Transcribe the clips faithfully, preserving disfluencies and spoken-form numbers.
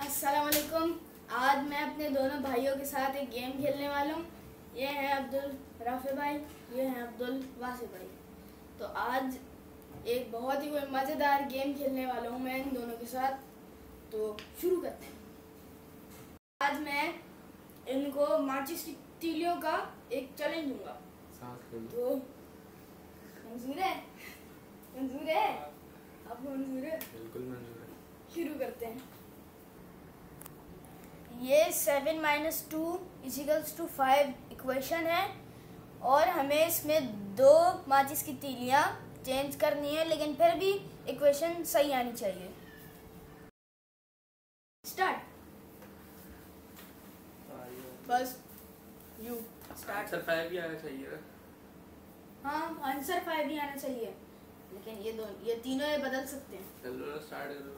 अस्सलाम वालेकुम। आज मैं अपने दोनों भाइयों के साथ एक गेम खेलने वाला हूँ। ये हैं अब्दुल राफे भाई, ये हैं अब्दुल वासिफ भाई। तो आज एक बहुत ही मज़ेदार गेम खेलने वाला हूँ मैं इन दोनों के साथ। तो शुरू करते हैं। आज मैं इनको माचिस की तीलियों का एक चैलेंज दूंगा। तो मंजूर है? मंजूर है? आपको मंजूर है? बिल्कुल मंजूर है। शुरू करते हैं। ये seven minus two equals two five equation है और हमें इसमें दो माचिस की तीलियां चेंज करनी है, लेकिन फिर भी इक्वेशन सही आनी चाहिए। स्टार्ट। बस यू स्टार्ट। आंसर फाइव भी आना चाहिए। हाँ, आंसर फाइव भी आना चाहिए, लेकिन ये दोनों ये तीनों ये बदल सकते हैं। चलो ना स्टार्ट करो।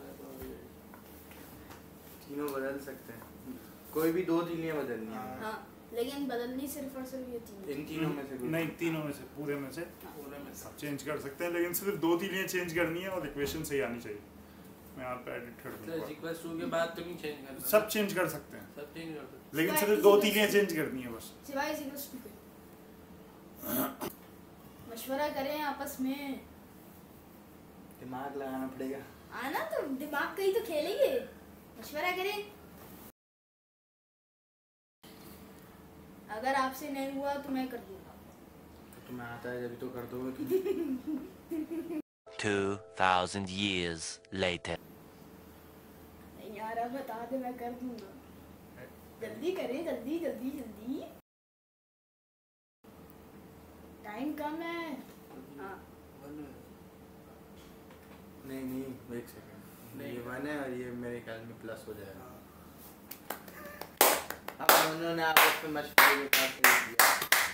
तीनों बदल सकते हैं, कोई भी दो तीलियां बदलनी है। हाँ, लेकिन बदलनी सिर्फ और सिर्फ ये तीनों। इन तीनों में से नहीं, तीनों में से, पूरे में से पूरे में से चेंज कर सकते हैं, लेकिन सिर्फ दो तीलियां चेंज करनी है और इक्वेशन सही आनी चाहिए। मैं यहाँ पे एडिट कर दूंगा। इक्वल्स टू के बाद तुम ही चेंज करना। सब चेंज कर सकते हैं, सब चेंज कर सकते लेकिन सिर्फ दो तीलियां चेंज करनी है बस। सिवाय इजिकल्स टू के। मशवरा करें आपस में। दिमाग लगाना पड़ेगा। आना तो दिमाग का ही तो खेलेंगे। मशवरा करें। अगर आपसे नहीं हुआ तो मैं कर दूंगा। तो तुम्हें आता है जब तो कर दोगे तुम। Two thousand years later. नहीं यार, अब बता दे, मैं कर दूंगा। जल्दी करें, जल्दी जल्दी जल्दी। टाइम कम है। हाँ, नहीं नहीं एक सेकंड, ये वन है और ये मेरे ख्याल में प्लस हो जाएगा। अब उन्होंने आपस में मशवरे के साथ कर दिया।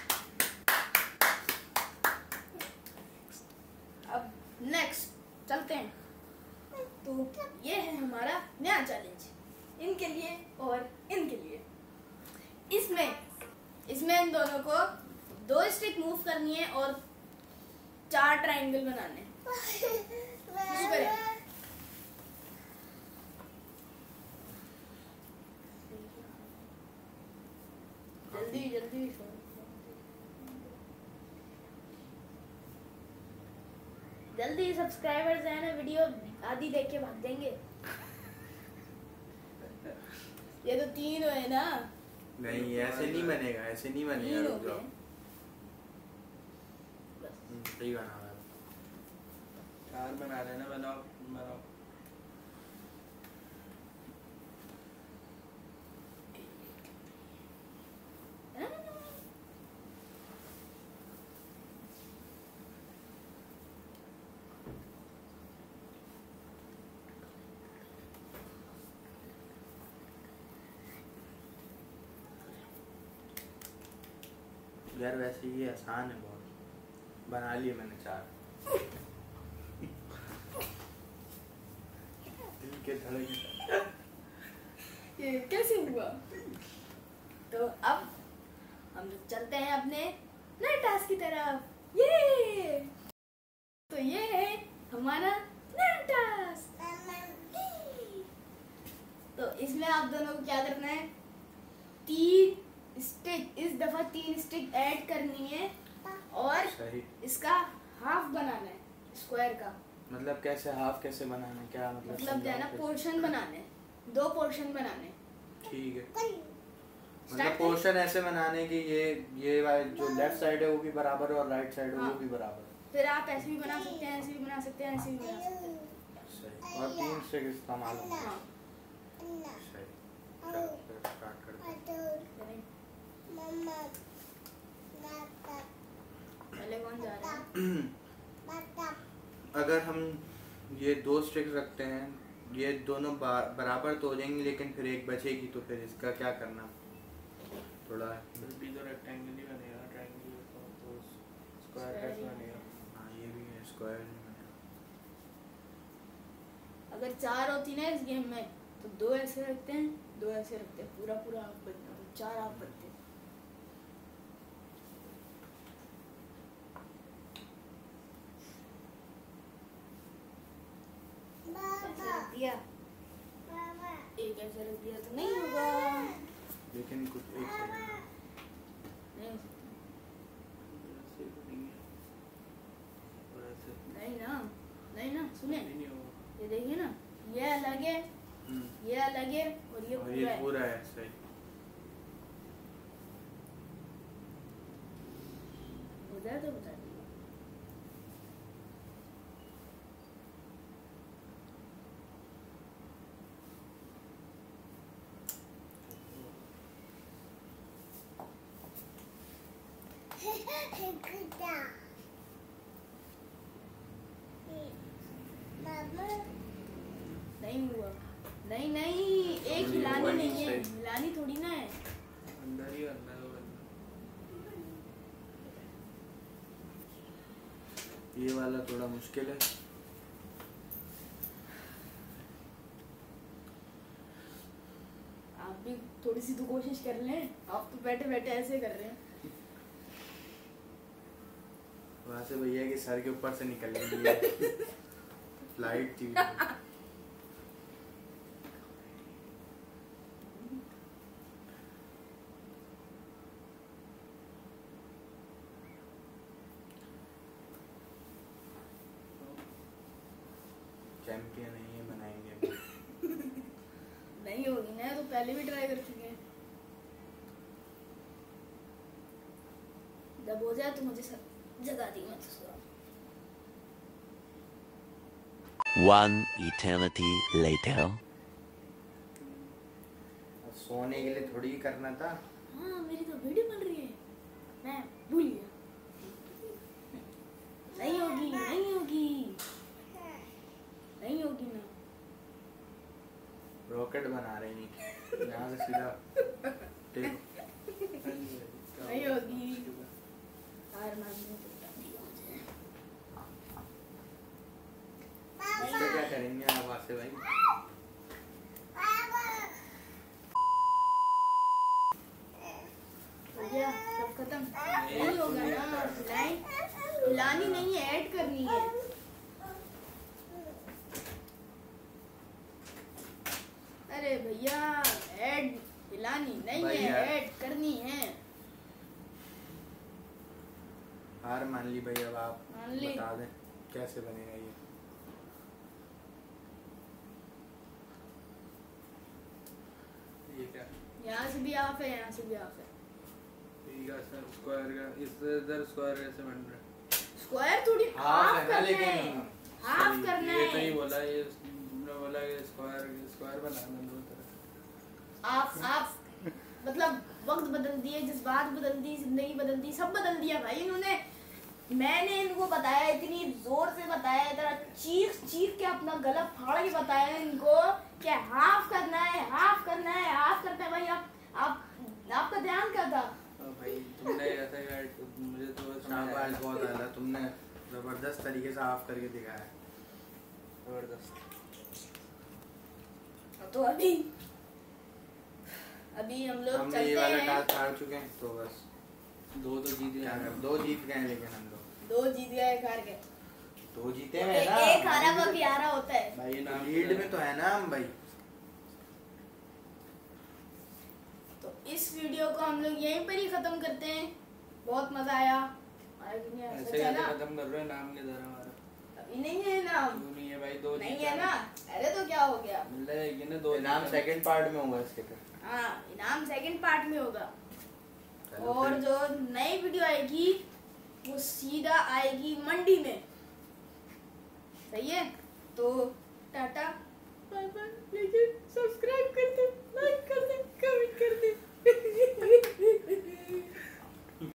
अब नेक्स्ट चलते हैं। तो ये है हमारा नया चैलेंज, इनके लिए और इनके लिए। इसमें इसमें इन दोनों को दो स्टिक मूव करनी है और चार ट्रायंगल बनाने हैं। शुरू करें। जल्दी जल्दी जल्दी सब्सक्राइबर्स हैं ना, वीडियो आधी देख के भाग देंगे। ये तो तीन हुए ना। नहीं ऐसे नहीं बनेगा, ऐसे नहीं बनेगा। तीन हो रुक जाओ। गए। बस सही बना है। चार बना रहे ना, बनाओ बनाओ। यार वैसे ये आसान है बहुत। बना लिए मैंने चार। दिल के धड़कन। ये कैसे हुआ? तो अब हम लोग चलते हैं अपने नए टास्क की तरफ। ये तो ये है हमारा नया टास्क। तो इसमें आप दोनों को क्या करना है, तीन स्टिक, इस दफा तीन स्टिक ऐड करनी है और सही। इसका हाफ बनाना है, स्क्वायर का। मतलब कैसे हाफ कैसे बनाना है, क्या मतलब? मतलब जो है ना, पोर्शन बनाने, दो पोर्शन बनाने। ठीक है, मतलब पोर्शन ऐसे बनाने कि ये ये वाला जो लेफ्ट साइड है वो भी बराबर है और राइट साइड है हाँ। वो भी बराबर है। फिर आप ऐसे भी बना सकते हैं, ऐसे भी बना सकते हैं, ऐसे भी बना सकते हैं। सही। और तीन स्टिक इस्तेमाल होंगे। हाँ। सही। चलो फिर स्टार्ट करते हैं। पहले कौन जा रहा है? अगर हम ये दो स्टिक्स रखते हैं, ये दोनों बराबर तो हो जाएंगे, लेकिन फिर एक बचेगी, तो फिर इसका क्या करना? थोड़ा भी तो रेक्टेंगल ही बनेगा, ट्रायंगल तो स्क्वायर कैसे बनेगा? हाँ ये भी है, स्क्वायर नहीं बनेगा। अगर चार होती ना इस गेम में, तो दो ऐसे रखते हैं, दो ऐसे रखते हैं, पूरा पूरा हाफ बनता है, चार हाफ बनते हैं। ऐसे रख दिया, एक ऐसे रख लेकिन कुछ एक सेकंड नहीं हो सकता। नहीं ना, नहीं ना, सुने, ये देखिए ना, ये अलग है, ये अलग है और ये और पूरा ये है। पूरा है सही। हो जाए तो बता दीजिए। नहीं हुआ, नहीं नहीं, एक हिलानी नहीं है, हिलानी थोड़ी ना है। अंदर ही अंदर हो अंदर। ये वाला थोड़ा मुश्किल है। आप भी थोड़ी सी तो कोशिश कर लें, आप तो बैठे बैठे ऐसे कर रहे हैं। वहाँ से भैया के सर के ऊपर से निकल रही है फ्लाइट थी। चैंपियन है ये, बनाएंगे। नहीं होगी ना, तो पहले भी ट्राई कर चुके हैं। जब हो जाए तो मुझे सब जगा दी, मैं तो सो रहा हूँ। One eternity later. अब सोने के लिए थोड़ी ही करना था। हाँ, मेरी तो वीडियो बन रही है, मैं भूल गया। नहीं होगी, नहीं होगी, नहीं होगी ना। रॉकेट बना रही है यहाँ से सीधा टेक। नहीं होगी। हार मानने को बता दिया मुझे। इससे क्या करेंगे आप वासे भाई? हो गया, सब खत्म। नहीं होगा ना, हिलाई हिलानी नहीं है, ऐड करनी है। अरे भैया, ऐड हिलानी नहीं है, भैया। ऐड करनी है। हार मान ली भाई, अब आप मान ली। बता दें कैसे बनेगा ये। ये क्या? यहाँ से भी ऑफ है, यहाँ से भी ऑफ है। स्क्वायर का इससे इधर स्क्वायर कैसे बन रहा है? स्क्वायर थोड़ी हाफ हाफ है ना, करना है, लेकिन हाफ सही, करना ये तो है। ही बोला, ये तुमने बोला कि स्क्वायर स्क्वायर बनाना दो तरह। आप आप मतलब वक्त बदल दिए, जज्बात बदल दी, जिंदगी बदल दी, सब बदल दिया भाई इन्होंने। मैंने इनको बताया, इतनी जोर से बताया, इतना चीख चीख के अपना गला फाड़ के बताया इनको कि हाफ करना है, हाफ करना है, हाफ करना है। भाई आप आप आपका ध्यान क्या था? भाई तुमने ऐसा क्या, मुझे तो शाबाश, बहुत आला, तुमने जबरदस्त तरीके से ऑफ करके दिखाया। जबरदस्त। तो अभी अभी हम लोग हमने चलते ये वाला हैं। टास्क हार चुके हैं, तो बस दो तो जीत गए, दो जीत गए हैं, लेकिन हम लोग दो जीत गए, एक हार गए। दो जीते हैं ना। एक हारा बाकी हारा होता है भाई नाम लीड में तो है ना हम भाई। तो इस वीडियो को हम लोग यहीं पर ही खत्म करते हैं। बहुत मजा आया। आया कि नहीं आया? ऐसे सच है कैसे ना? खत्म कर रहे हैं? नाम के जरा हमारा अभी नहीं है नाम, क्यों नहीं है भाई? दो नहीं जीता है ना। अरे तो क्या हो गया? मिल जाएगी ना दो। नाम सेकंड पार्ट में होगा इसके फिर। हाँ, इनाम सेकंड पार्ट में होगा। चलो और फिर। जो नई वीडियो आएगी वो सीधा आएगी मंडी में। सही है? तो टाटा।